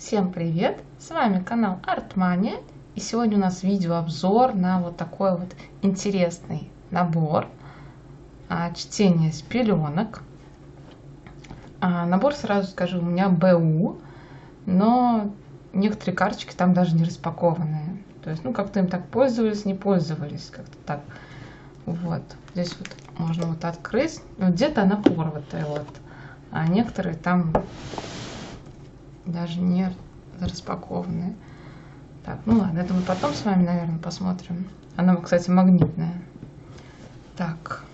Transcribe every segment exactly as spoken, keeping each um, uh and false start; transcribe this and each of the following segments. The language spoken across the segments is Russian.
Всем привет! С вами канал Артмания, и сегодня у нас видеообзор на вот такой вот интересный набор а, чтения с пеленок. А, набор, сразу скажу, у меня БУ, но некоторые карточки там даже не распакованные. То есть, ну, как-то им так пользовались, не пользовались, как-то так. Вот, здесь вот можно вот открыть, ну, где-то она порватая, вот, а некоторые там даже не распакованные. Так, ну ладно, это мы потом с вами, наверное, посмотрим. Она, кстати, магнитная. Так.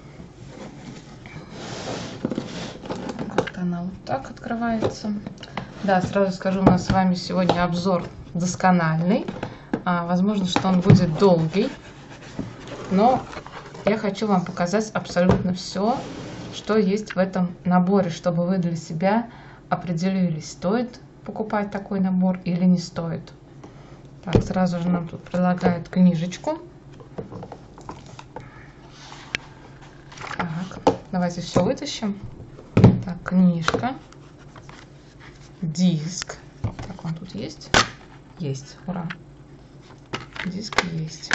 Вот она вот так открывается. Да, сразу скажу, у нас с вами сегодня обзор доскональный. А, возможно, что он будет долгий. Но я хочу вам показать абсолютно все, что есть в этом наборе, чтобы вы для себя определились, стоит покупать такой набор или не стоит. Так, сразу же нам тут предлагают книжечку. Так, давайте все вытащим. Так, книжка, диск. Так, он тут есть? Есть, ура. Диск есть.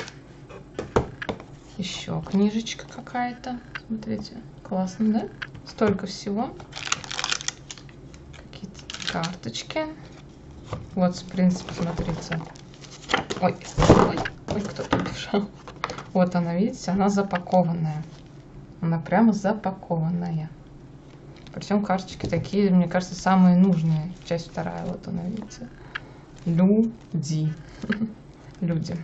Еще книжечка какая-то. Смотрите, классно, да? Столько всего. Карточки. Вот, в принципе, смотрите. Ой, ой, ой, кто-то убежал. Вот она, видите, она запакованная. Она прямо запакованная. Причем карточки такие, мне кажется, самые нужные. Часть вторая, вот она, видите. Люди. Люди.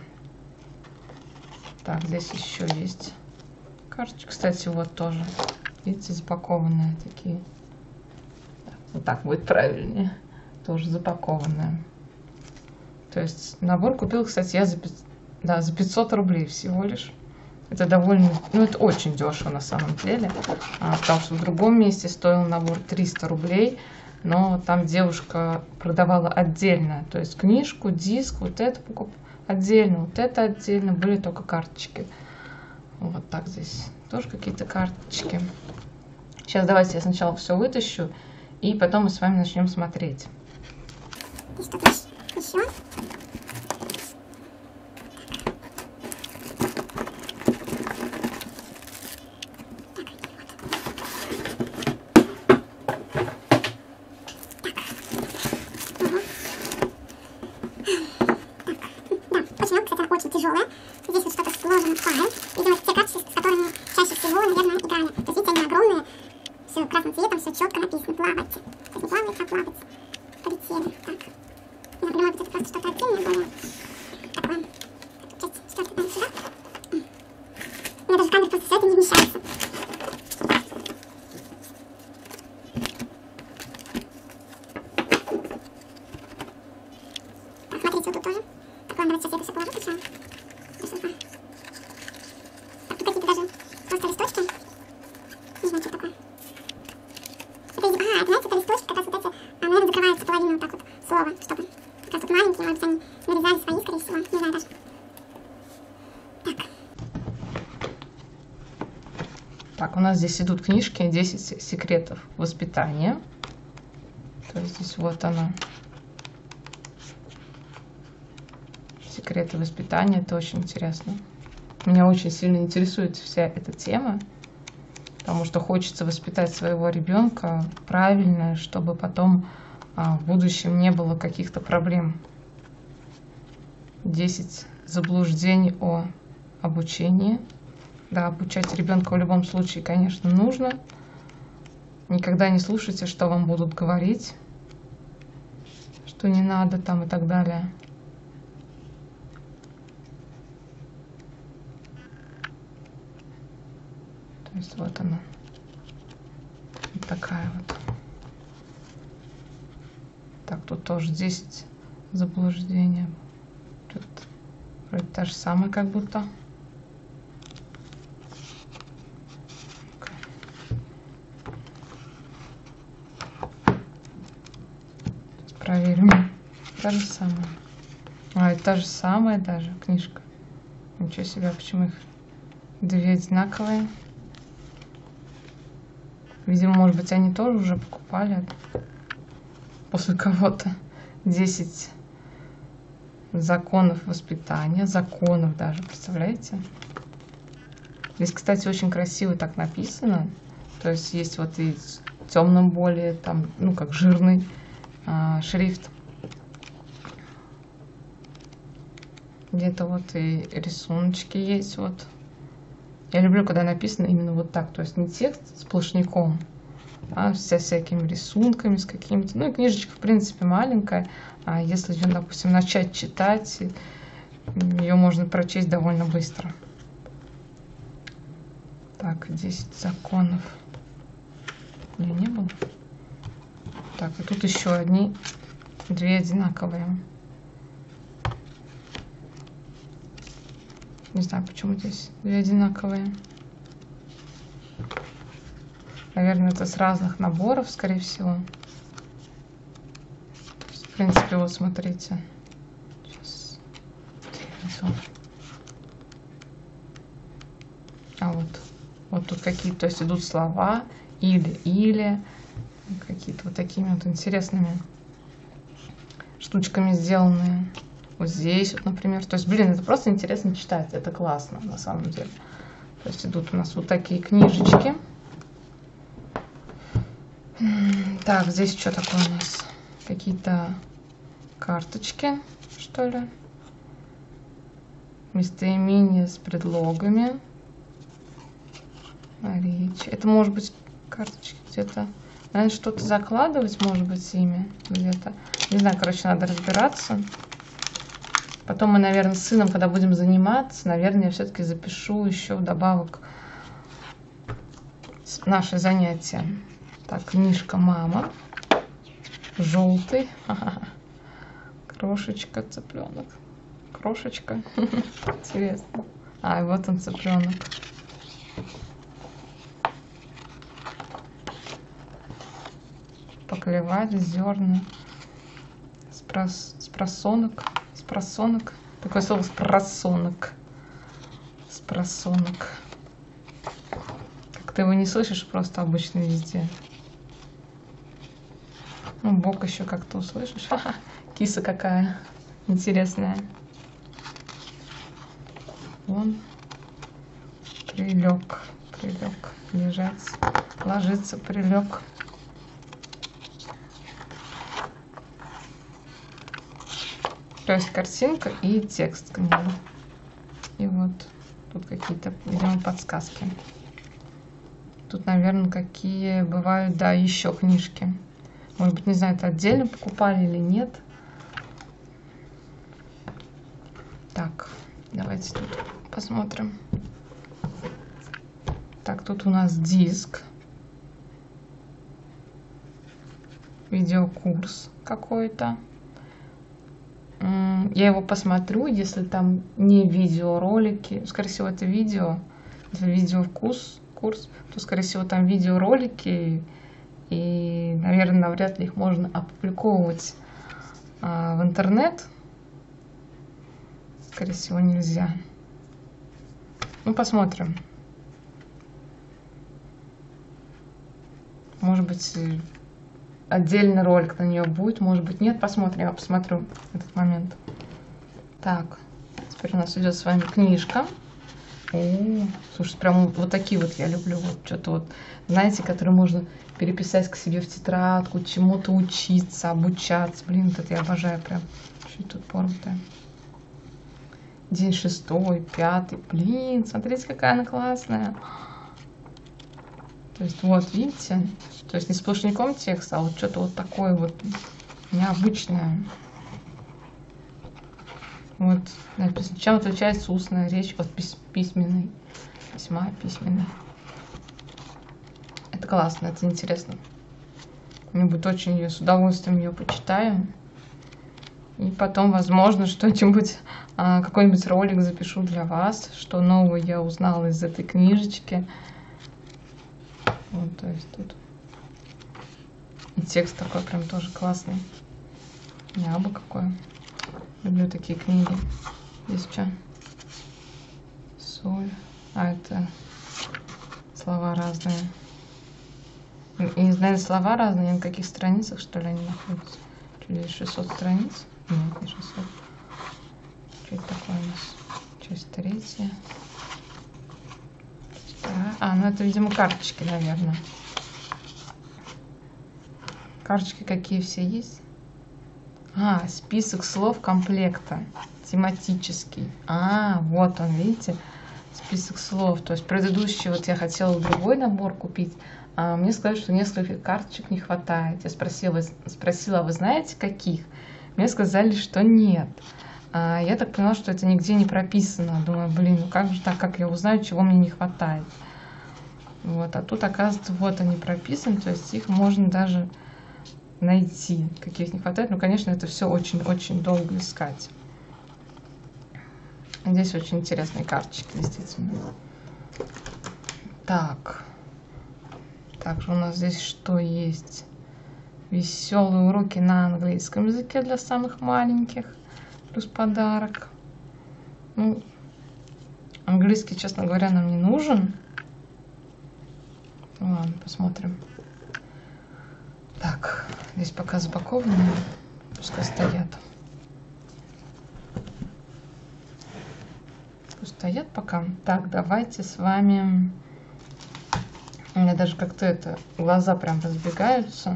Так, здесь еще есть карточки. Кстати, вот тоже. Видите, запакованные такие. Вот так будет правильнее. Тоже запакованная. То есть набор купил, кстати, я за, да, за пятьсот рублей всего лишь. Это довольно, ну это очень дешево на самом деле. А, потому что в другом месте стоил набор триста рублей. Но там девушка продавала отдельно. То есть книжку, диск, вот это покуп отдельно, вот это отдельно. Были только карточки. Вот так здесь тоже какие-то карточки. Сейчас давайте я сначала все вытащу. И потом мы с вами начнем смотреть. И что-то еще? Очень тяжелая. Здесь вот что-то сложено в паре. Видимо, те карточки, с которыми чаще всего, наверное, играли. То есть, видите, они огромные. Все красным цветом, все четко написано. Плавайте. То есть не плавайте, а плавать. Полетели. Так. Я понимаю, что это просто что-то отдельное более. Такое. Часть четвертая, наверное, сюда. У меня даже камера просто все это не вмещается. Так, смотрите, вот тут тоже. Такое, давайте сейчас я это все положу сначала. Так, тут какие-то даже просто листочки. Не знаю, что такое. Это, ага, это, знаете, это листочки, как раз вот эти, а, наверное, закрываются половину вот так вот слова, чтобы как раз вот маленькие, может быть, они нарезали свои, скорее всего, не знаю даже. Так. Так, у нас здесь идут книжки десять секретов воспитания. То есть здесь вот она. Секреты воспитания, это очень интересно. Меня очень сильно интересует вся эта тема. Потому что хочется воспитать своего ребенка правильно, чтобы потом а, в будущем не было каких-то проблем. десять заблуждений о обучении. Да, обучать ребенка в любом случае, конечно, нужно. Никогда не слушайте, что вам будут говорить, что не надо там и так далее. То есть вот она. Вот такая вот. Так, тут тоже десять заблуждений. Тут вроде та же самая, как будто. Сейчас проверим. Та же самая. А, это та же самая даже книжка. Ничего себе, почему их две одинаковые? Видимо, может быть, они тоже уже покупали после кого-то. десять законов воспитания, законов даже, представляете? Здесь, кстати, очень красиво так написано. То есть есть вот и в темном более, там, ну, как жирный а, шрифт. Где-то вот и рисуночки есть вот. Я люблю, когда написано именно вот так. То есть не текст сплошняком, а со всякими рисунками, с какими-то... Ну и книжечка, в принципе, маленькая. А если ее, допустим, начать читать, ее можно прочесть довольно быстро. Так, десять законов. Или не было? Так, и тут еще одни, две одинаковые. Не знаю, почему здесь две одинаковые. Наверное, это с разных наборов, скорее всего. В принципе, вот смотрите. Сейчас. А вот. Вот тут какие-то, то есть идут слова. Или-или. Какие-то вот такими вот интересными штучками сделанные. Вот здесь вот, например. То есть, блин, это просто интересно читать. Это классно, на самом деле. То есть идут у нас вот такие книжечки. Так, здесь что такое у нас? Какие-то карточки, что ли? Местоимения с предлогами. Речь. Это может быть карточки где-то. Наверное, что-то закладывать, может быть, с ими где-то. Не знаю, короче, надо разбираться. Потом мы, наверное, с сыном, когда будем заниматься, наверное, я все-таки запишу еще вдобавок наши занятия. Так, книжка «Мама». Желтый. Крошечка, цыпленок. Крошечка. Интересно. А, и вот он, цыпленок. Поклевать, зерна. Спрос, спросонок. Спросонок. Такое слово спросонок. Спросонок. Как ты его не слышишь, просто обычно везде. Ну, бок еще как-то услышишь. Ха-ха. Киса какая интересная. Вон. Прилег. Прилег. Лежать. Ложиться. Прилег. То есть картинка и текст к нему. И вот тут какие-то, видимо, подсказки. Тут, наверное, какие бывают, да, еще книжки. Может быть, не знаю, это отдельно покупали или нет. Так, давайте тут посмотрим. Так, тут у нас диск. Видеокурс какой-то. Я его посмотрю, если там не видеоролики, скорее всего, это видео, если видеокурс, курс, то, скорее всего, там видеоролики, и, наверное, навряд ли их можно опубликовывать а, в интернет. Скорее всего, нельзя. Ну, посмотрим. Может быть, отдельный ролик на нее будет, может быть, нет. Посмотрим, я посмотрю этот момент. Так, теперь у нас идет с вами книжка. О, слушай, прям вот такие вот я люблю. Вот что-то вот, знаете, которые можно переписать к себе в тетрадку, чему-то учиться, обучаться. Блин, это я обожаю прям. Что тут порватое? День шестой, пятый. Блин, смотрите, какая она классная. То есть вот, видите? То есть не сплошняком текст, а вот что-то вот такое вот необычное. Вот написано, чем отличается устная речь от письменной. Весьма письменной. Это классно, это интересно. Мне будет очень ее, с удовольствием ее почитаю. И потом, возможно, что-нибудь, какой-нибудь ролик запишу для вас, что нового я узнала из этой книжечки. Вот, то есть тут и текст такой прям тоже классный. Небо какое. Люблю такие книги. Здесь что? Соль. А, это слова разные. И, наверное, слова разные, на каких страницах, что ли, они находятся. Здесь шестьсот страниц. Нет, не шестьсот. Что это такое у нас? Часть третья. Вторая. А, ну это, видимо, карточки, наверное. Карточки какие все есть? А, список слов комплекта. Тематический. А, вот он, видите? Список слов. То есть предыдущий, вот я хотела другой набор купить. А мне сказали, что нескольких карточек не хватает. Я спросила, спросила, вы знаете каких? Мне сказали, что нет. А я так поняла, что это нигде не прописано. Думаю, блин, ну как же так, как я узнаю, чего мне не хватает? Вот, а тут, оказывается, вот они прописаны, то есть их можно даже найти, каких не хватает. Ну, конечно, это все очень-очень долго искать. Здесь очень интересные карточки, действительно. Так. Также у нас здесь что есть? Веселые уроки на английском языке для самых маленьких. Плюс подарок. Ну, английский, честно говоря, нам не нужен. Ну, ладно, посмотрим. Так, здесь пока запакованные. Пускай стоят. Пусть стоят пока. Так, давайте с вами... У меня даже как-то это... Глаза прям разбегаются.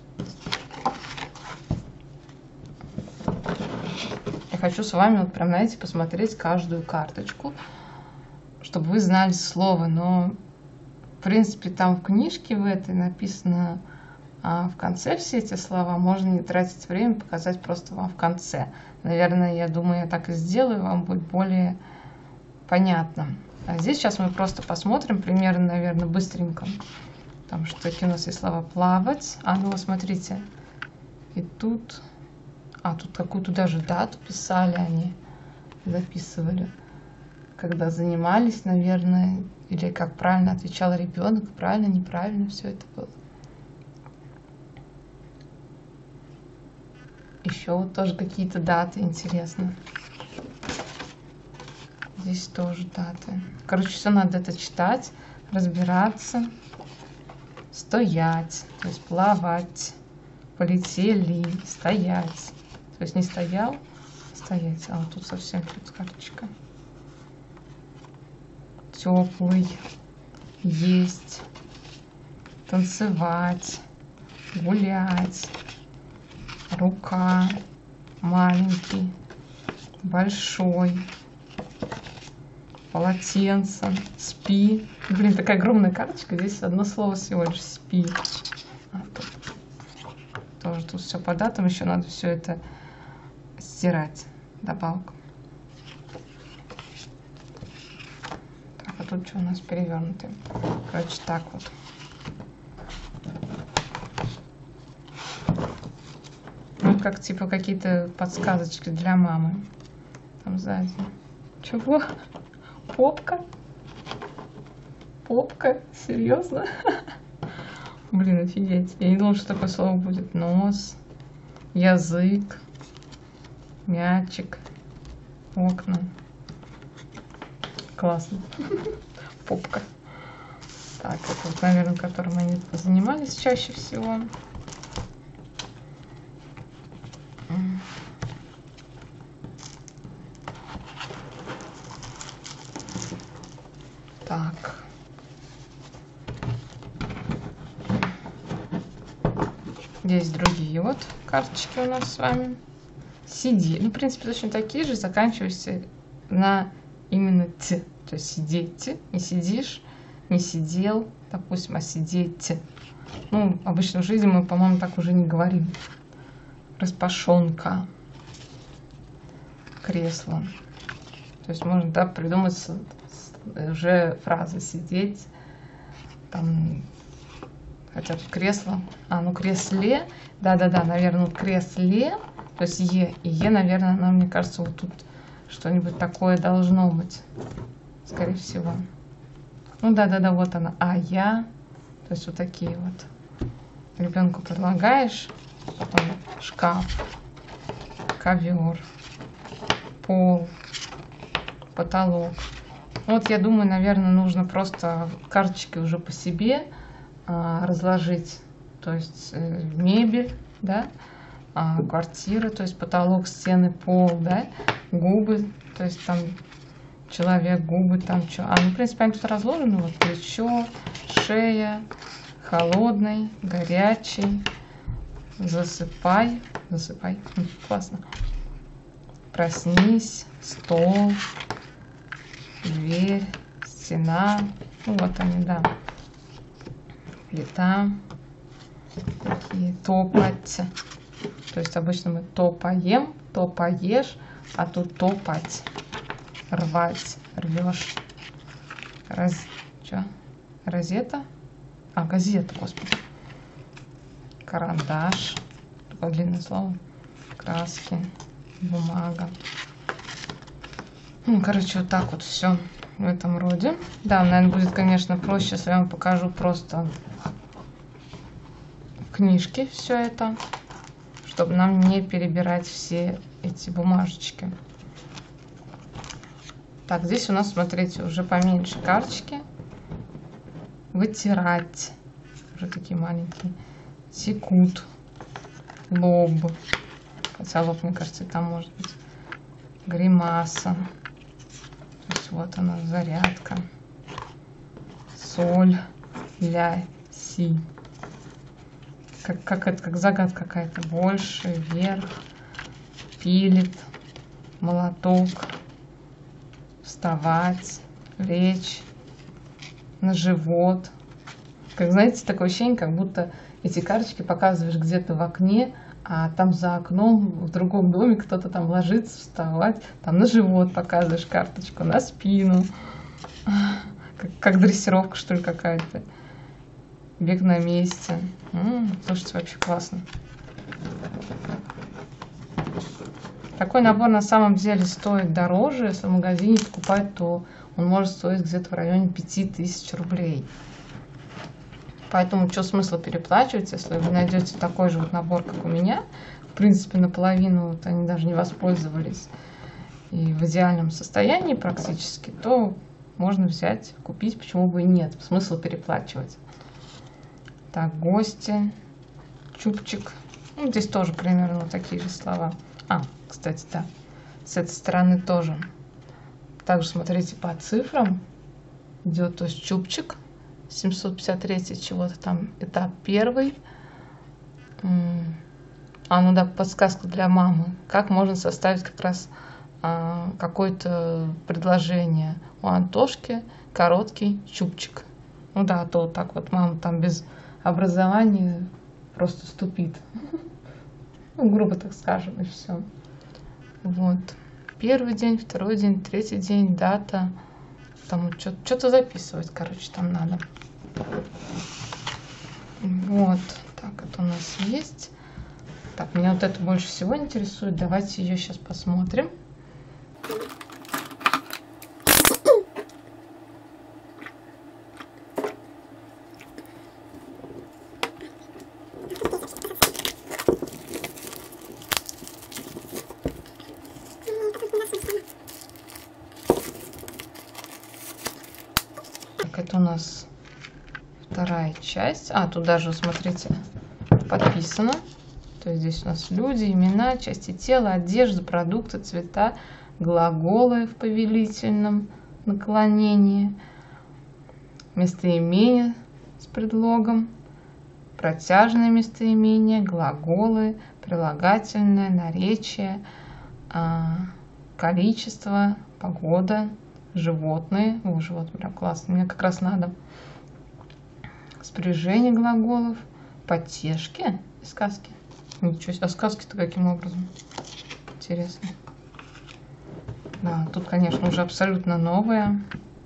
Я хочу с вами вот прям, знаете, посмотреть каждую карточку, чтобы вы знали слово. Но, в принципе, там в книжке в этой написано а в конце все эти слова. Можно не тратить время, показать просто вам в конце. Наверное, я думаю, я так и сделаю, вам будет более понятно. А здесь сейчас мы просто посмотрим примерно, наверное, быстренько. Потому что такие у нас есть слова плавать. А, ну вот смотрите. И тут... А, тут какую-то даже дату писали они. Записывали. Когда занимались, наверное. Или как правильно отвечал ребенок. Правильно, неправильно все это было. Еще вот тоже какие-то даты, интересно. Здесь тоже даты. Короче, все надо это читать, разбираться. Стоять, то есть плавать. Полетели, стоять. То есть не стоял, стоять. А вот тут совсем тут карточка. Теплый. Есть. Танцевать. Гулять. Рука. Маленький. Большой. Полотенце. Спи. Блин, такая огромная карточка. Здесь одно слово всего лишь спи. А, тут. Тоже тут все по датам. Еще надо все это стирать. Добавка. Так, а тут что у нас перевернуто? Короче, так вот. Ну, как типа какие-то подсказочки для мамы. Там сзади. Чего? Попка? Попка? Серьезно? Блин, офигеть. Я не думала, что такое слово будет. Нос, язык, мячик, окна. Классно. Попка. Так, это вот, наверное, которым они занимались чаще всего. Так. Здесь другие вот карточки у нас с вами. Сиди. Ну, в принципе, точно такие же, заканчивающиеся на именно т. То есть сидеть, не сидишь, не сидел, допустим, а сидеть. Ну, обычно в жизни мы, по-моему, так уже не говорим. Распашонка. Кресло. То есть можно, да, придумать уже фразы сидеть. Там, хотя тут кресло. А, ну кресле. Да-да-да, наверное, ну, кресле. То есть Е. И Е, наверное, нам, мне кажется, вот тут что-нибудь такое должно быть. Скорее всего. Ну да-да-да, вот она. А я. То есть вот такие вот. Ребенку предлагаешь. Потом шкаф. Ковер. Пол. Потолок. Вот я думаю, наверное, нужно просто карточки уже по себе а, разложить. То есть э, мебель, да, а, квартира, то есть потолок, стены, пол, да, губы, то есть там человек, губы, там что. А, ну, в принципе, они тут разложены, вот плечо, шея, холодный, горячий, засыпай, засыпай, классно, проснись, стол, дверь, стена, ну вот они, да, плита, такие, топать, то есть обычно мы то поем, то поешь, а тут топать, рвать, рвешь, раз, что, розета, а, газета, господи, карандаш, такое длинное слово, краски, бумага. Ну, короче, вот так вот все в этом роде. Да, наверное, будет, конечно, проще, если я вам покажу просто в книжке все это, чтобы нам не перебирать все эти бумажечки. Так, здесь у нас, смотрите, уже поменьше карточки. Вытирать. Уже такие маленькие. Секут. Лоб. Хотя лоб, мне кажется, там может быть. Гримаса. То есть вот она, зарядка. Соль. Ля. Си. Как, как это, как загадка какая-то. Больше, вверх. Пилит. Молоток. Вставать. Лечь. На живот. Как, знаете, такое ощущение, как будто эти карточки показываешь где-то в окне, а там за окном в другом доме кто-то там ложится, вставать, там на живот показываешь карточку, на спину. Как, как дрессировка, что ли, какая-то. Бег на месте. М-м, слушайте, вообще классно. Такой набор на самом деле стоит дороже. Если в магазине покупать, то он может стоить где-то в районе пяти тысяч рублей. Поэтому что смысла переплачивать, если вы найдете такой же вот набор, как у меня. В принципе, наполовину вот они даже не воспользовались. И в идеальном состоянии практически, то можно взять, купить, почему бы и нет. Смысл переплачивать. Так, гости, чупчик. Ну, здесь тоже примерно вот такие же слова. А, кстати, да, с этой стороны тоже. Также смотрите по цифрам. Идет, то есть чупчик. семьсот пятьдесят три чего-то там, этап первый. А, ну да, подсказка для мамы. Как можно составить как раз а, какое-то предложение. У Антошки короткий чупчик. Ну да, а то вот так вот мама там без образования просто ступит. Ну, грубо так скажем, и все. Вот. Первый день, второй день, третий день, дата. Там что-то записывать, короче, там надо. Вот. Так, это у нас есть. Так, меня вот это больше всего интересует. Давайте ее сейчас посмотрим. Это у нас вторая часть. А, тут даже, смотрите, подписано. То есть здесь у нас люди, имена, части тела, одежда, продукты, цвета, глаголы в повелительном наклонении, местоимение с предлогом, протяжное местоимение, глаголы, прилагательное, наречие, количество, погода, животные. О, животные прям классно. Мне как раз надо. Спряжение глаголов. Потешки и сказки. Ничего себе. А сказки-то каким образом? Интересно. Да, тут, конечно, уже абсолютно новая.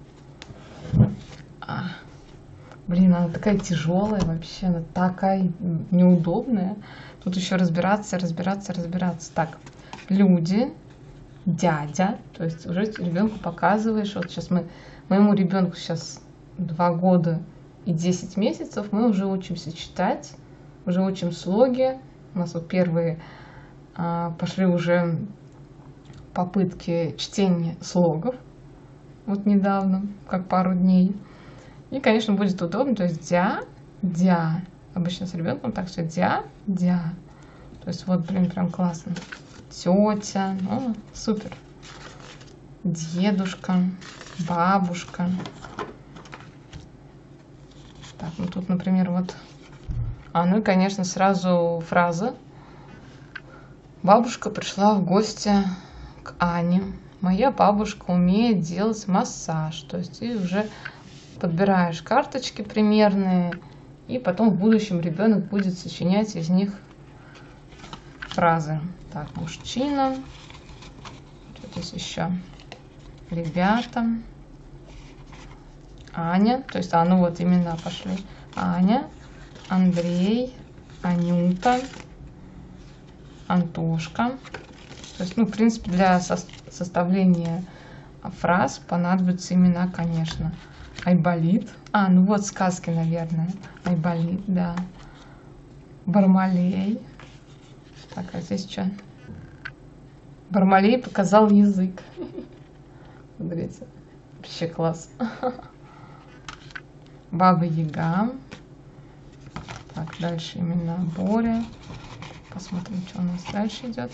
А, блин, она такая тяжелая вообще. Она такая неудобная. Тут еще разбираться, разбираться, разбираться. Так, люди. Дядя, то есть уже ребенку показываешь, вот сейчас мы, моему ребенку сейчас два года и десять месяцев, мы уже учимся читать, уже учим слоги, у нас вот первые а, пошли уже попытки чтения слогов, вот недавно, как пару дней, и, конечно, будет удобно, то есть дя, дя, обычно с ребенком так все дя, дя, То есть вот, блин, прям классно. Тетя, ну, супер. Дедушка, бабушка. Так, ну тут, например, вот. А, ну и, конечно, сразу фраза. Бабушка пришла в гости к Ане. Моя бабушка умеет делать массаж. То есть ты уже подбираешь карточки примерные, и потом в будущем ребенок будет сочинять из них фразы. Так, мужчина. Что здесь еще? Ребята. Аня. То есть, а, ну вот имена пошли. Аня, Андрей, Анюта, Антошка. То есть, ну, в принципе, для со составления фраз понадобятся имена, конечно. Айболит. А, ну вот сказки, наверное. Айболит, да. Бармалей. Так, а здесь что? Бармалей показал язык. Смотрите. Вообще класс. Баба Яга. Так, дальше имена Боря. Посмотрим, что у нас дальше идет.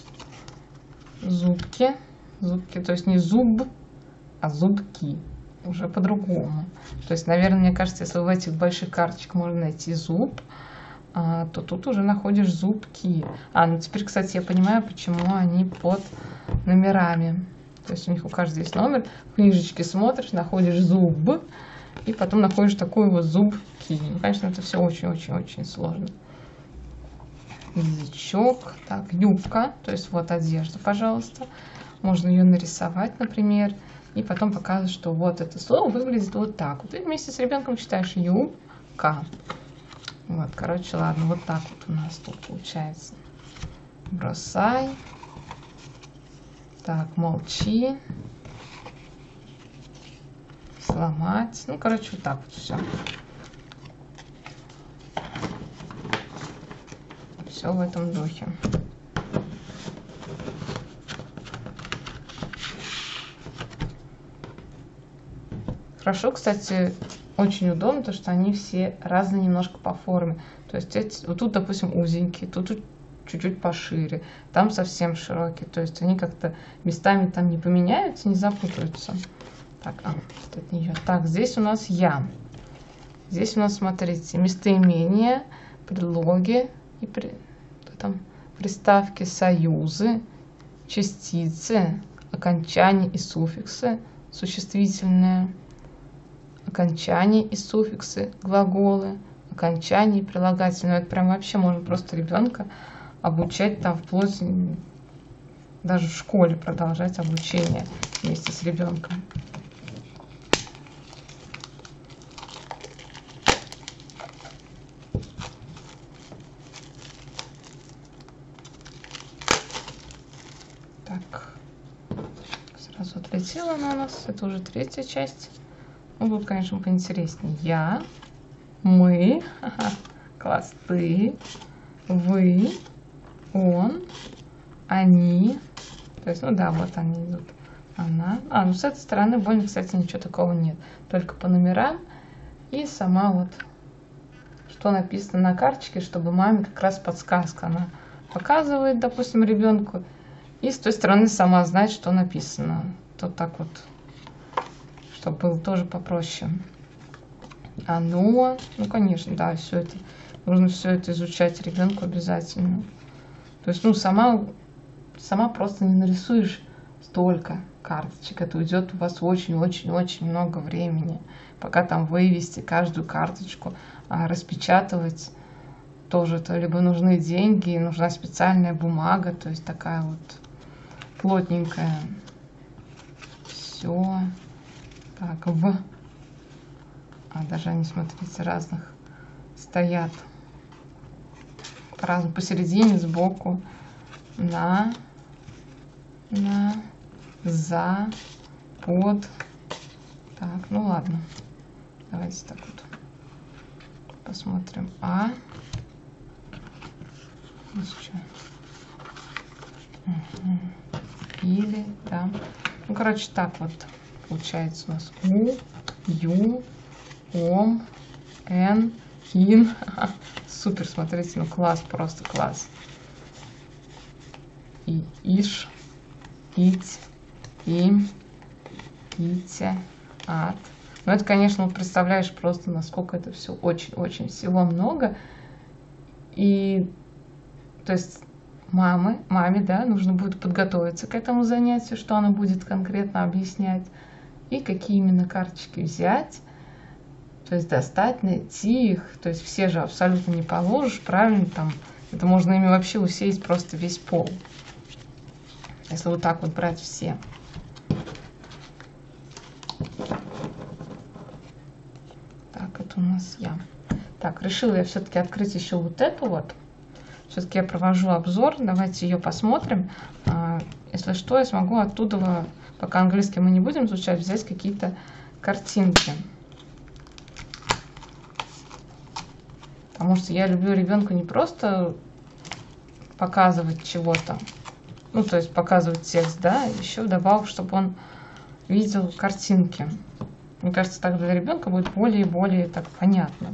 Зубки. Зубки, то есть не зуб, а зубки. Уже по-другому. То есть, наверное, мне кажется, если в этих больших карточках можно найти зуб, а, то тут уже находишь зубки. А, ну теперь, кстати, я понимаю, почему они под номерами. То есть у них у каждого есть номер. В книжечке смотришь, находишь зуб, и потом находишь такой вот зубки. Ну, конечно, это все очень-очень-очень сложно. Язычок. Так, юбка. То есть вот одежда, пожалуйста. Можно ее нарисовать, например. И потом показывать, что вот это слово выглядит вот так. Вот ты вместе с ребенком читаешь юбка. Вот, короче, ладно, вот так вот у нас тут получается. Бросай. Так, молчи. Сломать. Ну, короче, вот так вот все. Все в этом духе. Хорошо, кстати, очень удобно, то что они все разные немножко по форме. То есть эти, вот тут, допустим, узенькие, тут чуть-чуть пошире, там совсем широкие. То есть они как-то местами там не поменяются, не запутаются. Так, а, от нее. Так, здесь у нас я. Здесь у нас, смотрите, местоимения, предлоги и при, там, приставки, союзы, частицы, окончания и суффиксы, существительные. Окончания и суффиксы, глаголы, окончания и прилагательные. Это прям вообще можно просто ребенка обучать там вплоть, даже в школе продолжать обучение вместе с ребенком. Так, сразу отлетела она у нас. Это уже третья часть. Ну, тут, конечно, поинтереснее. Я, мы, ага, класс, ты, вы, он, они. То есть, ну да, вот они идут. Она. А, ну с этой стороны больно, кстати, ничего такого нет. Только по номерам и сама вот, что написано на карточке, чтобы маме как раз подсказка. Она показывает, допустим, ребенку. И с той стороны сама знает, что написано. То так вот. Чтобы было тоже попроще. Оно, ну конечно, да, все это, нужно все это изучать ребенку обязательно. То есть, ну, сама, сама просто не нарисуешь столько карточек. Это уйдет у вас очень-очень-очень много времени, пока там вывести каждую карточку, а распечатывать тоже это либо нужны деньги, нужна специальная бумага, то есть такая вот плотненькая. Все. Так, в. А, даже они, смотрите, разных стоят. По-разному. Посередине, сбоку. На. На. За. Под. Так, ну ладно. Давайте так вот посмотрим. А. Угу. Или, да. Ну, короче, так вот. Получается у нас У, Ю, Ом, Н, Ин. Супер, смотрите, ну класс, просто класс. и, иш, ить, им, ите, ат. Ну, это, конечно, вот представляешь просто, насколько это все очень-очень всего много. И, то есть, мамы, маме, да, нужно будет подготовиться к этому занятию, что она будет конкретно объяснять, и какие именно карточки взять, то есть достать, найти их, то есть все же абсолютно не положишь, правильно, там, это можно ими вообще усеять просто весь пол, если вот так вот брать все. Так, это у нас я. Так, решила я все-таки открыть еще вот эту вот. Все-таки я провожу обзор, давайте ее посмотрим. Если что, я смогу оттуда, пока английский мы не будем изучать, взять какие-то картинки. Потому что я люблю ребенку не просто показывать чего-то, ну, то есть показывать текст, да, еще вдобавок, чтобы он видел картинки. Мне кажется, так для ребенка будет более и более так понятно.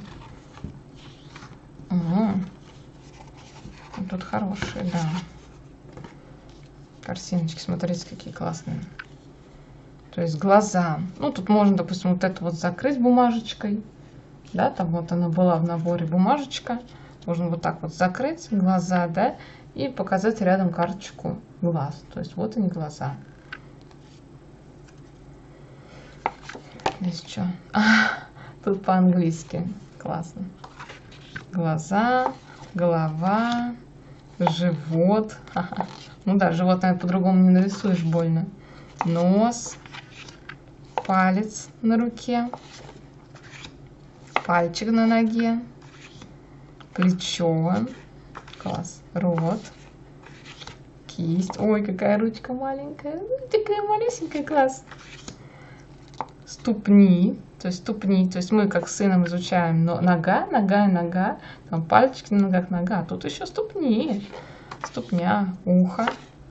Угу. Тут хорошие, да. Картиночки, смотрите, какие классные. То есть глаза. Ну, тут можно, допустим, вот это вот закрыть бумажечкой. Да, там вот она была в наборе бумажечка. Можно вот так вот закрыть глаза, да, и показать рядом карточку глаз. То есть вот они глаза. Здесь что? А, тут по-английски. Классно. Глаза, голова, живот. Ха-ха. Ну да, живот, наверное, по-другому не нарисуешь, больно. Нос, палец на руке, пальчик на ноге, плечо, класс, рот, кисть. Ой, какая ручка маленькая, такая малюсенькая, класс. Ступни, то есть ступни, то есть мы как с сыном изучаем но нога, нога и нога, там пальчики на ногах, нога, а тут еще ступни, ступня, ухо,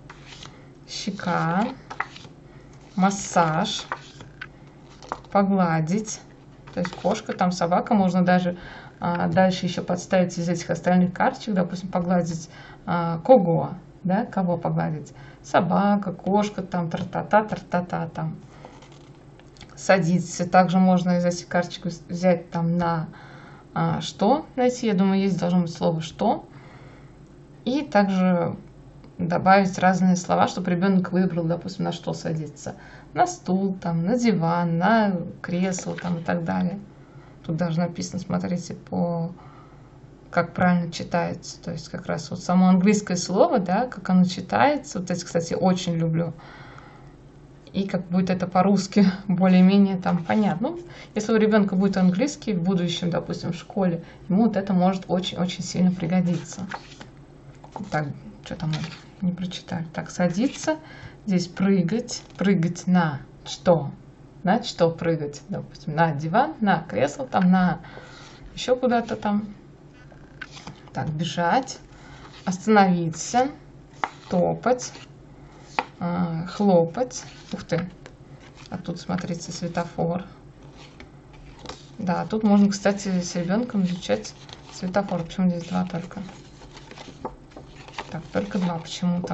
щека, массаж, погладить, то есть кошка, там собака, можно даже а, дальше еще подставить из этих остальных карточек, допустим, погладить а, кого, да, кого погладить, собака, кошка, там тра-та-та, тра-та-та, там. Садиться. Также можно из этих карточек взять там на а, что найти. Я думаю, есть должно быть слово что. И также добавить разные слова, чтобы ребенок выбрал, допустим, на что садиться. На стул, там, на диван, на кресло там, и так далее. Тут даже написано, смотрите, по как правильно читается. То есть как раз вот само английское слово, да, как оно читается. Вот эти, кстати, очень люблю. И как будет это по-русски более-менее там понятно. Ну, если у ребенка будет английский в будущем, допустим, в школе, ему вот это может очень-очень сильно пригодиться. Так, что там мы не прочитали. Так, садиться, здесь прыгать, прыгать на что? На что прыгать? Допустим, на диван, на кресло, там, на еще куда-то там. Так, бежать, остановиться, топать, хлопать. Ух ты. А тут, смотрите, светофор. Да, тут можно, кстати, с ребенком изучать светофор. Почему здесь два только? Так, только два почему-то.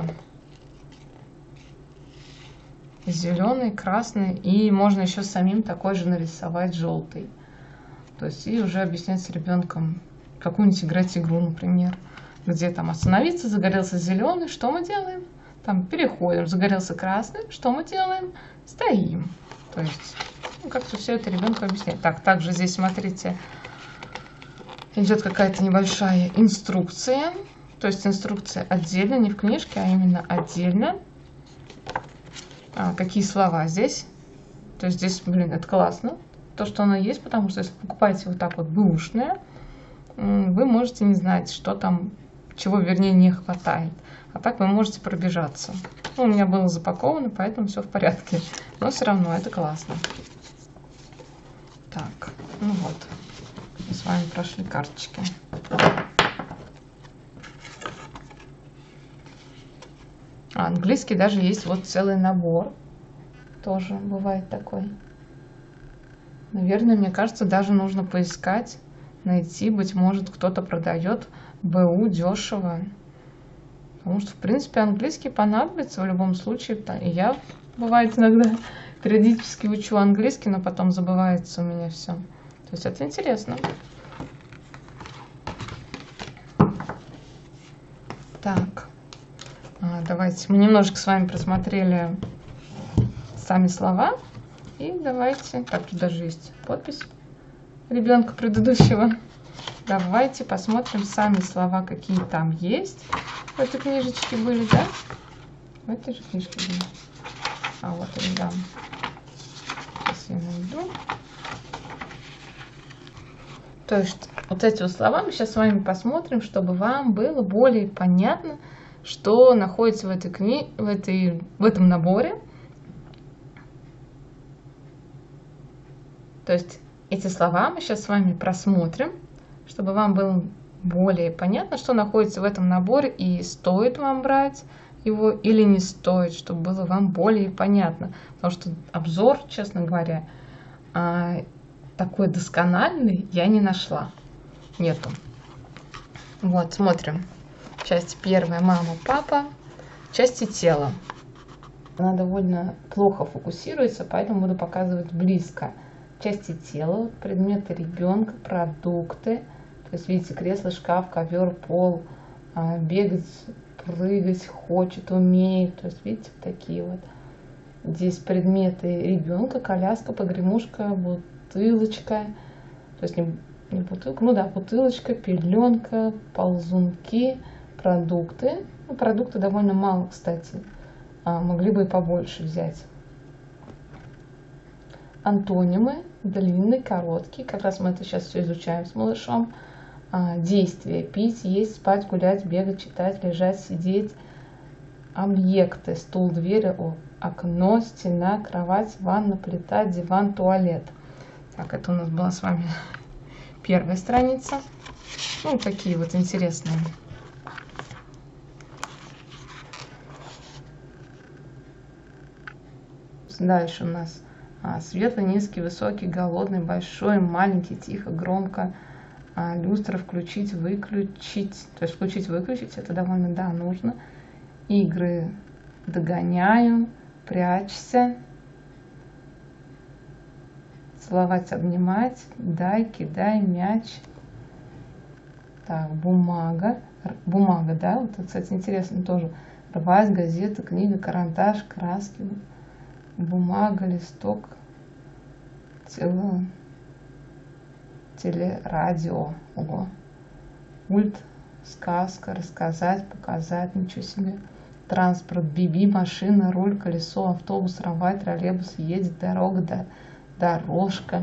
Зеленый, красный. И можно еще самим такой же нарисовать желтый. То есть и уже объяснять с ребенком какую-нибудь играть игру, например. Где там остановиться, загорелся зеленый, что мы делаем? Там переходим, загорелся красный, что мы делаем? Стоим. То есть, ну, как-то все это ребенку объяснять. Так, также здесь, смотрите, идет какая-то небольшая инструкция. То есть инструкция отдельно, не в книжке, а именно отдельно. А, какие слова здесь? То есть здесь, блин, это классно. То, что оно есть, потому что если покупаете вот так вот бэушное, вы можете не знать, что там, чего, вернее, не хватает. А так вы можете пробежаться. Ну, у меня было запаковано, поэтому все в порядке. Но все равно это классно. Так, ну вот. Мы с вами прошли карточки. А английский даже есть вот целый набор. Тоже бывает такой. Наверное, мне кажется, даже нужно поискать, найти. Быть может, кто-то продает БУ дешево. Потому что, в принципе, английский понадобится в любом случае. И я, бывает, иногда периодически учу английский, но потом забывается у меня все. То есть это интересно. Так, давайте мы немножко с вами просмотрели сами слова. И давайте, так, тут даже есть подпись ребенка предыдущего. Давайте посмотрим сами слова, какие там есть. В этой книжечке были, да? В этой же книжке были. А вот они, да. Сейчас я найду. То есть вот эти вот слова мы сейчас с вами посмотрим, чтобы вам было более понятно, что находится в этой кни... в, этой... в этом наборе. То есть эти слова мы сейчас с вами просмотрим, чтобы вам было более понятно, что находится в этом наборе и стоит вам брать его или не стоит, чтобы было вам более понятно. Потому что обзор, честно говоря, такой доскональный я не нашла. Нету. Вот, смотрим. Часть первая. Мама, папа. Части тела. Она довольно плохо фокусируется, поэтому буду показывать близко. Части тела, предметы ребенка, продукты. То есть, видите, кресло, шкаф, ковер, пол, бегать, прыгать хочет, умеет. То есть, видите, такие вот. Здесь предметы ребенка, коляска, погремушка, бутылочка. То есть, не, не бутылка, ну да, бутылочка, пеленка, ползунки, продукты. Ну, продукты довольно мало, кстати. А, могли бы и побольше взять. Антонимы. Длинный, короткий. Как раз мы это сейчас все изучаем с малышом. А, действия. Пить, есть, спать, гулять, бегать, читать, лежать, сидеть. Объекты. Стул, дверь, о, окно, стена, кровать, ванна, плита, диван, туалет. Так, это у нас была с вами первая страница. Ну, такие вот интересные. Дальше у нас а, светлый, низкий, высокий, голодный, большой, маленький, тихо, громко. А, люстра включить, выключить. То есть включить, выключить, это довольно, да, нужно. Игры. Догоняю, прячься. Целовать, обнимать. Дай, кидай, мяч. Так, бумага. Бумага, да, вот это, кстати, интересно тоже. Рвать, газета, книга, карандаш, краски. Бумага, листок, тело, телерадио, ого, пульт, сказка, рассказать, показать, ничего себе, транспорт, биби, машина, руль, колесо, автобус, трамвай, троллейбус, едет, дорога, да, дорожка.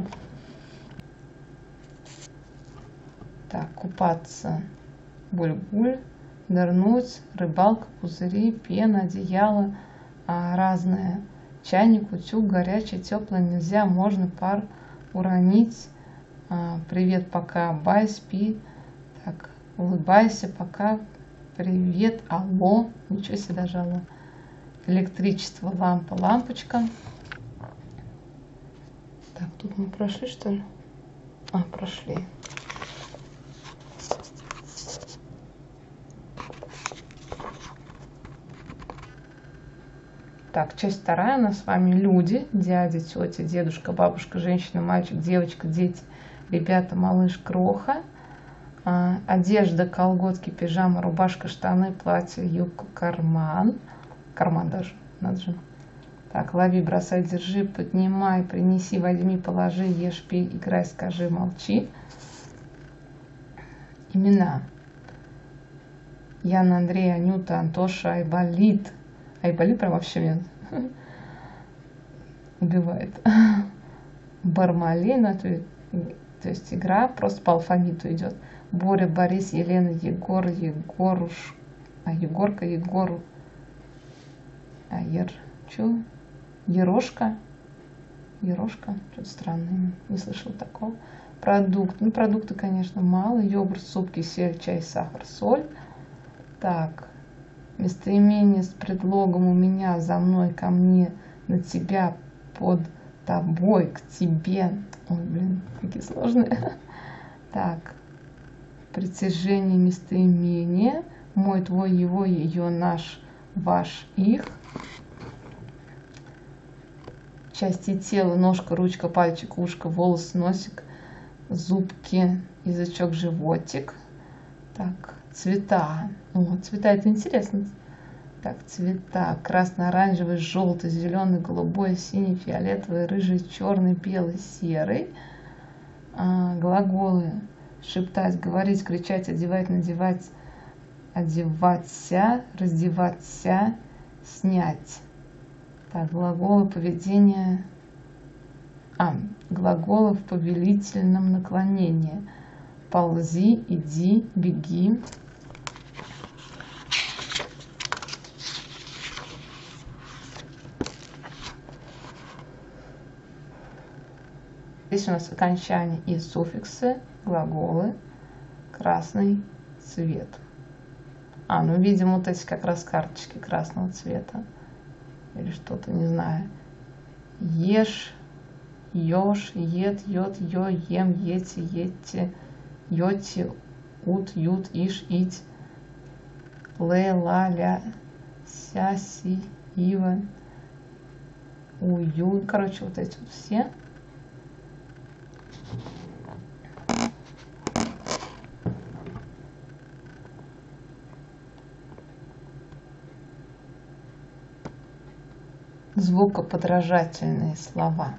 Так, купаться, буль-буль, нырнуть, рыбалка, пузыри, пена, одеяло, а, разное. Чайник, утюг, горячий, теплый, нельзя, можно, пар уронить. А, привет, пока, бай, спи. Так, улыбайся, пока, привет, алло. Ничего себе, даже алло. Электричество, лампа, лампочка. Так, тут мы прошли, что ли? А, прошли. Так, часть вторая у нас с вами люди, дядя, тетя, дедушка, бабушка, женщина, мальчик, девочка, дети, ребята, малыш, кроха, а, одежда, колготки, пижама, рубашка, штаны, платье, юбка, карман, карман даже, надо же. Так, лови, бросай, держи, поднимай, принеси, возьми, положи, ешь, пей, играй, скажи, молчи. Имена. Яна, Андрей, Анюта, Антоша, Айболит. Айболит прям вообще меня убивает. Бармалина, то, то есть игра просто по алфавиту идет. Боря, Борис, Елена, Егор, Егоруш, а Егорка, Егору, а Ер, чё? Ерошка, Ерошка, что-то странное, не слышала такого. Продукт, ну продукты, конечно, мало. Йогурт, суп, кисель, чай, сахар, соль. Так. Местоимение с предлогом у меня, за мной, ко мне, на тебя, под тобой, к тебе. Ой, блин, какие сложные. Так. Притяжение местоимения. Мой, твой, его, ее, наш, ваш, их. Части тела: ножка, ручка, пальчик, ушко, волос, носик, зубки, язычок, животик. Так, цвета. О, цвета, это интересно. Так, цвета: красный, оранжевый, желтый, зеленый, голубой, синий, фиолетовый, рыжий, черный, белый, серый. А, глаголы: шептать, говорить, кричать, одевать, надевать, одеваться, раздеваться, снять. Так, глаголы поведения. А, глаголы в повелительном наклонении: ползи, иди, беги. Здесь у нас окончания и суффиксы, глаголы, красный цвет. А, ну видим вот эти как раз карточки красного цвета. Или что-то, не знаю. Ешь, ешь, ед, йод, йо, ем, ете, ете, йоти, ут, ют, иш, ить, ле, ла, ля, ся, си, ива, ую. Короче, вот эти вот все. Звукоподражательные слова.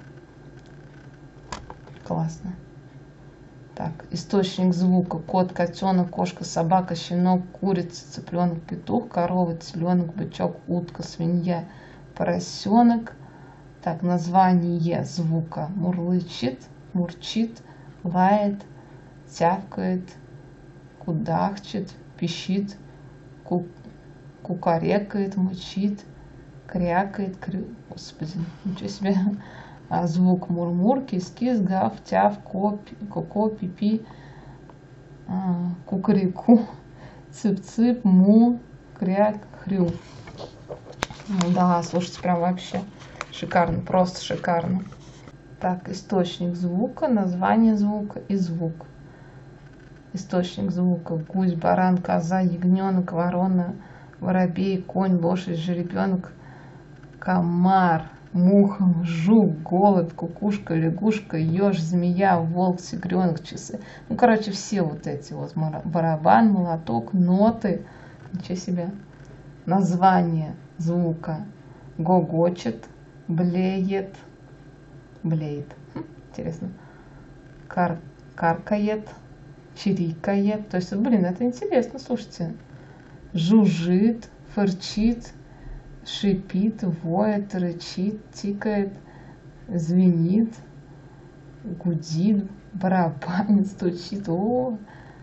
Классно. Так, источник звука: кот, котенок, кошка, собака, щенок, курица, цыпленок, петух, корова, теленок, бычок, утка, свинья, поросенок. Так, название звука: мурлычет, мурчит, лает, тявкает, кудахчет, пищит, ку кукарекает, мычит, крякает, крю... Господи, ничего себе. А звук: мурмур, кис-кис, гав, тяв, ко, коко, пипи, а, кукареку, цып-цып, му, кряк, хрю. Ну да, слушайте, прям вообще шикарно, просто шикарно. Так, источник звука, название звука и звук. Источник звука: гусь, баран, коза, ягненок, ворона, воробей, конь, лошадь, жеребенок, комар, муха, жук, голубь, кукушка, лягушка, еж, змея, волк, тигренок, часы. Ну, короче, все вот эти вот: барабан, молоток, ноты. Ничего себе. Название звука: гогочет, блеет, блеет. Хм, интересно. Кар, каркает, чирикает. То есть, блин, это интересно, слушайте. Жужжит, фырчит, шипит, воет, рычит, тикает, звенит, гудит, барабанит, стучит. О!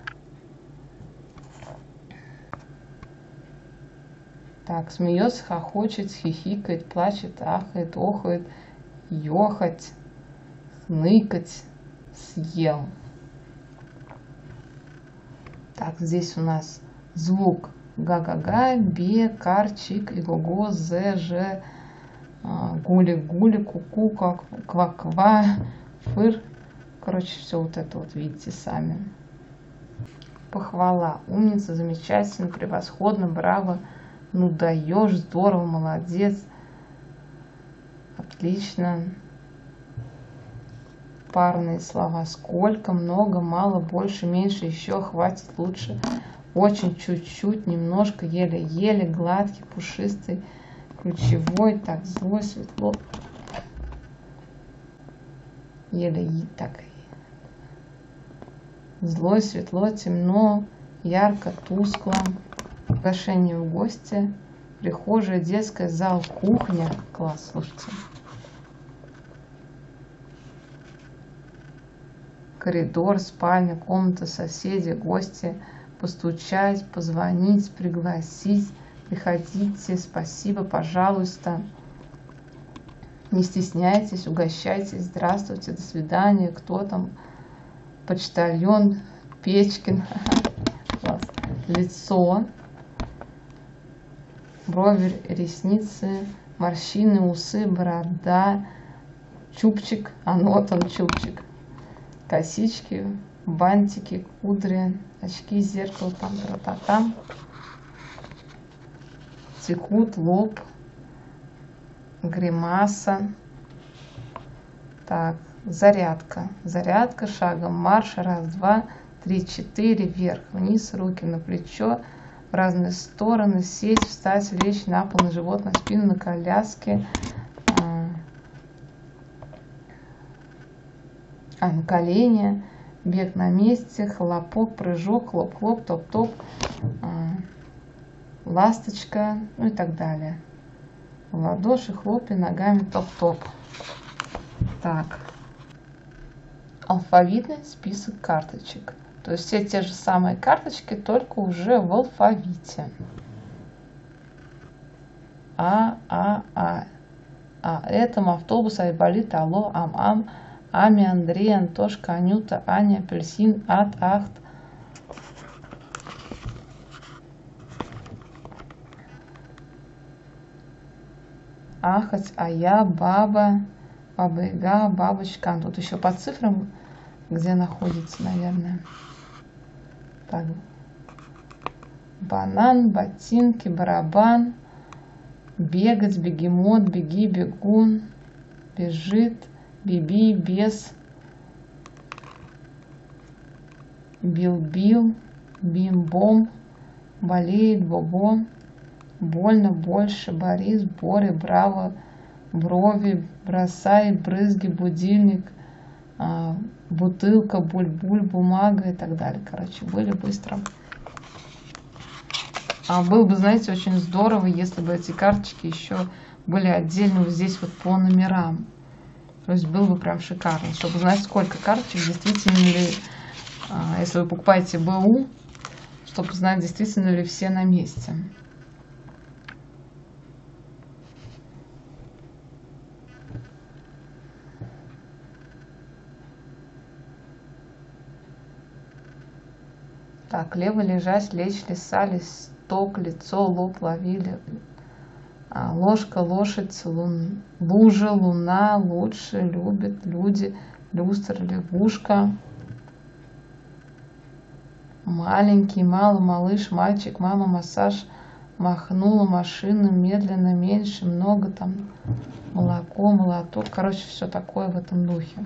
Так, смеется, хохочет, хихикает, плачет, ахает, охает, ёхать, хныкать, съел. Так, здесь у нас звук: га-га-га, бе, кар, чик, иго-го, зе, же, гули-гули, ку-ку, ква-ква, фыр. Короче, все вот это вот видите сами. Похвала: умница, замечательно, превосходно, браво, ну даешь, здорово, молодец, отлично. Парные слова: сколько, много, мало, больше, меньше, еще, хватит, лучше, очень, чуть-чуть, немножко, еле-еле, гладкий, пушистый, ключевой. Так, злой, светло, еле, так, злой, светло, темно, ярко, тускло. Приглашение в гости: прихожая, детская, зал, кухня. Класс, слушайте. Коридор, спальня, комната, соседи, гости: постучать, позвонить, пригласить, приходите, спасибо, пожалуйста, не стесняйтесь, угощайтесь, здравствуйте, до свидания, кто там, почтальон, Печкин. Класс. Лицо: брови, ресницы, морщины, усы, борода, чубчик, а ну вот он чубчик, косички, бантики, кудри, очки, зеркало, там, там, там. текут, лоб, гримаса. Так, зарядка. Зарядка шагом марш. Раз, два, три, четыре. Вверх, вниз, руки на плечо, в разные стороны. Сесть, встать, лечь на пол, на живот, на спину, на коляске. А, на колени. Бег на месте, хлопок, прыжок, хлоп-хлоп, топ-топ. Ласточка, ну и так далее. В ладоши, хлопья, ногами, топ-топ. Так. Алфавитный список карточек. То есть все те же самые карточки, только уже в алфавите. А, А, А. А, этом автобус, Айболит, Алло, Ам-Ам, Ами, Андрей, Антошка, Анюта, Аня, Апельсин, Ат, Ахт. Ахать, Ая, Баба, Баба-Яга, Бабочка. Тут еще по цифрам, где находится, наверное. Так. Банан, ботинки, барабан. Бегать, бегемот, беги, бегун. Бежит, биби, бес. Бил-бил, бим-бом. Болеет, бобо. Больно, больше, Борис, Боря, Браво, брови, бросай, брызги, будильник, а, бутылка, буль-буль, бумага и так далее. Короче, были быстро. А было бы, знаете, очень здорово, если бы эти карточки еще были отдельно вот здесь вот по номерам. То есть было бы прям шикарно, чтобы знать, сколько карточек действительно ли, а, если вы покупаете БУ, чтобы знать, действительно ли все на месте. Так, лево лежать, лечь, леса, листок, лицо, лоб, ловили. А, ложка, лошадь, лун, лужа, луна, лучше, любит, люди, люстра, лягушка. Маленький, мало, малыш, мальчик, мама, массаж, махнула, машина, медленно, меньше, много там, молоко, молоток. Короче, все такое в этом духе.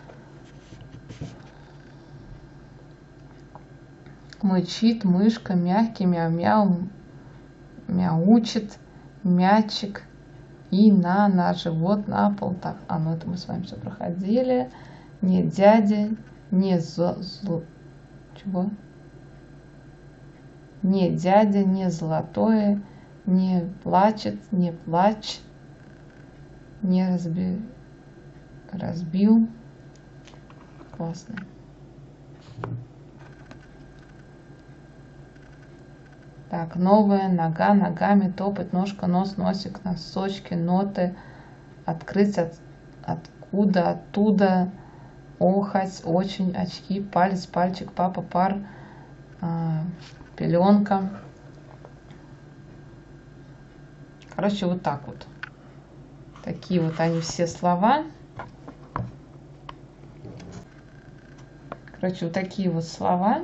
Мычит, мышка, мягкий, мяу-мяу, мяучит, мячик, и на, на живот, на пол. Так, а ну это мы с вами все проходили. Не дядя, не зо, зло, чего? Не дядя, не золотое, не плачет, не плачь, не разби, разбил. Классно. Так, новая, нога, ногами, топать, ножка, нос, носик, носочки, ноты, открыть, от, откуда, оттуда, охать, очень, очки, палец, пальчик, папа, пар, а, пеленка. Короче, вот так вот. Такие вот они все слова. Короче, вот такие вот слова.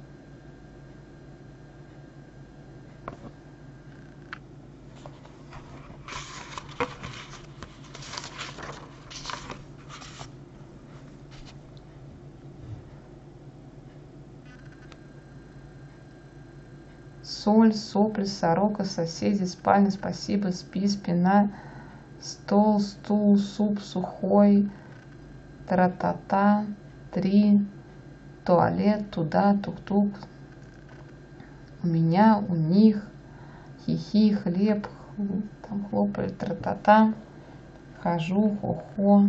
Соль, сопли, сорока, соседи, спальня, спасибо, спи, спина, стол, стул, суп, сухой, тра-та-та, три, туалет, туда, тук-тук, у меня, у них, хихи, хлеб, там хлопали, тра-та-та, хожу, хо-хо.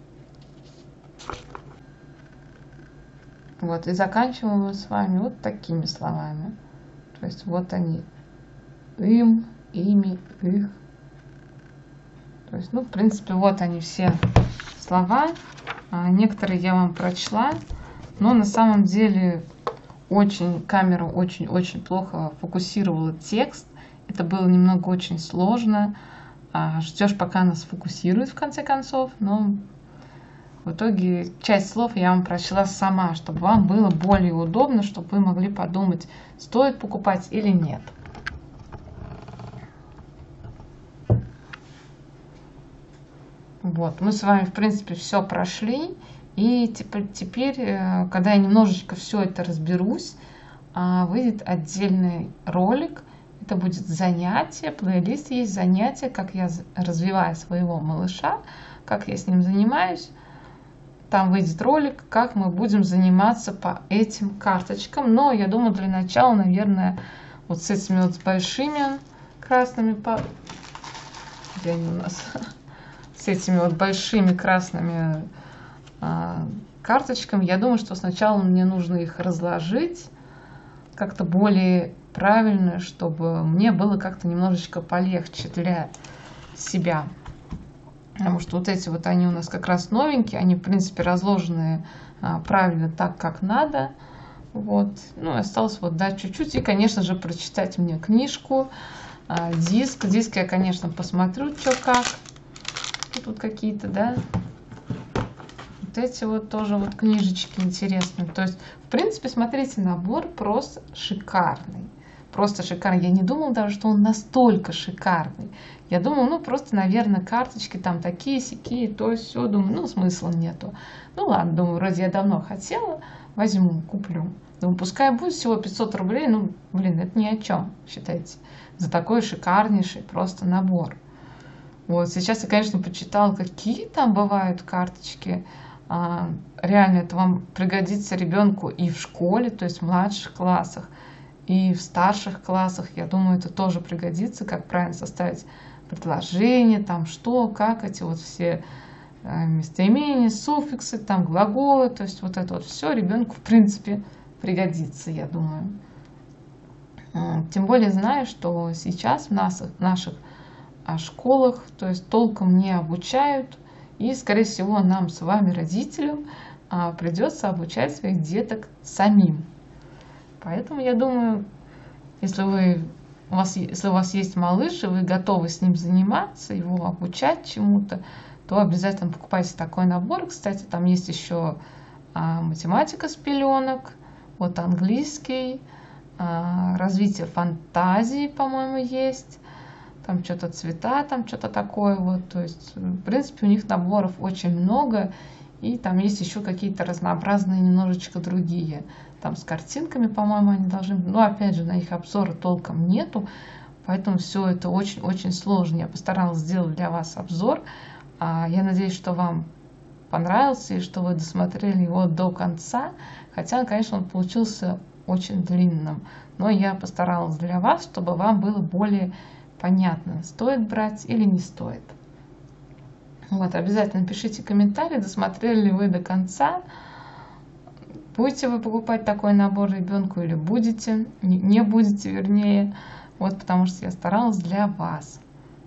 Вот, и заканчиваем мы с вами вот такими словами. То есть вот они, им, ими, их. То есть, ну, в принципе, вот они все слова. А, некоторые я вам прочла, но на самом деле очень камера очень-очень плохо фокусировала текст. Это было немного очень сложно. А, ждешь, пока она сфокусирует в конце концов, но в итоге часть слов я вам прочла сама, чтобы вам было более удобно, чтобы вы могли подумать, стоит покупать или нет. Вот, мы с вами, в принципе, все прошли. И теперь, теперь, когда я немножечко все это разберусь, выйдет отдельный ролик. Это будет занятие, плейлист есть занятия, как я развиваю своего малыша, как я с ним занимаюсь. Там выйдет ролик, как мы будем заниматься по этим карточкам. Но я думаю, для начала, наверное, вот с этими вот большими красными, где они у нас, с этими вот большими красными а, карточками, я думаю, что сначала мне нужно их разложить как-то более правильно, чтобы мне было как-то немножечко полегче для себя. Потому что вот эти вот, они у нас как раз новенькие, они, в принципе, разложены а, правильно так, как надо. Вот. Ну, осталось вот дать чуть-чуть. И, конечно же, прочитать мне книжку, а, диск. Диск я, конечно, посмотрю, что как. Тут какие-то, да. Вот эти вот тоже вот книжечки интересные. То есть, в принципе, смотрите, набор просто шикарный. Просто шикарный. Я не думала даже, что он настолько шикарный. Я думала, ну, просто, наверное, карточки там такие-сякие, то есть все. Думаю, ну, смысла нету. Ну, ладно, думаю, вроде я давно хотела, возьму, куплю. Думаю, пускай будет всего пятьсот рублей, ну, блин, это ни о чем, считайте. За такой шикарнейший просто набор. Вот, сейчас я, конечно, почитала, какие там бывают карточки. А, реально, это вам пригодится ребенку и в школе, то есть в младших классах, и в старших классах. Я думаю, это тоже пригодится, как правильно составить предложение, там что, как эти вот все местоимения, суффиксы, там глаголы, то есть вот это вот все ребенку в принципе пригодится, я думаю. Тем более знаю, что сейчас в нас, в наших школах, то есть толком не обучают, и, скорее всего, нам с вами, родителям, придется обучать своих деток самим. Поэтому я думаю, если вы, у вас, если у вас есть малыш, и вы готовы с ним заниматься, его обучать чему-то, то обязательно покупайте такой набор. Кстати, там есть еще а, математика с пеленок, вот английский, а, развитие фантазии, по-моему, есть. Там что-то цвета, там что-то такое вот. То есть, в принципе, у них наборов очень много. И там есть еще какие-то разнообразные, немножечко другие. Там с картинками, по-моему, они должны быть. Но, опять же, на их обзора толком нету. Поэтому все это очень-очень сложно. Я постаралась сделать для вас обзор. Я надеюсь, что вам понравился и что вы досмотрели его до конца. Хотя, конечно, он получился очень длинным. Но я постаралась для вас, чтобы вам было более понятно, стоит брать или не стоит. Вот, обязательно пишите комментарии, досмотрели ли вы до конца. Будете вы покупать такой набор ребенку или будете, не, не будете, вернее. Вот, потому что я старалась для вас.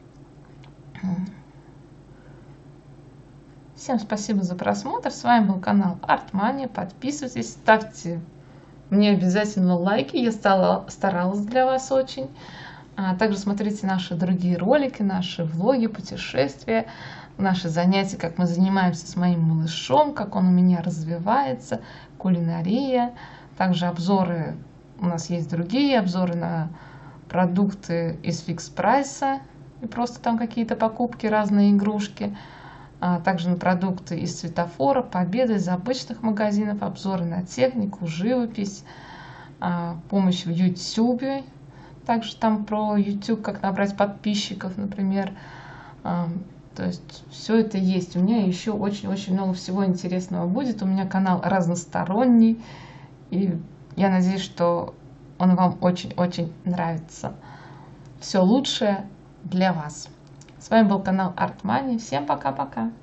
Всем спасибо за просмотр. С вами был канал Артмания. Подписывайтесь, ставьте мне обязательно лайки. Я стала, старалась для вас очень. А также смотрите наши другие ролики, наши влоги, путешествия, наши занятия, как мы занимаемся с моим малышом, как он у меня развивается, кулинария. Также обзоры, у нас есть другие обзоры на продукты из фикс прайса. И просто там какие-то покупки, разные игрушки. А также на продукты из Светофора, Победы, из обычных магазинов, обзоры на технику, живопись, помощь в ютубе. Также там про YouTube, как набрать подписчиков, например. То есть все это есть. У меня еще очень-очень много всего интересного будет. У меня канал разносторонний. И я надеюсь, что он вам очень-очень нравится. Все лучшее для вас. С вами был канал Артмания. Всем пока-пока.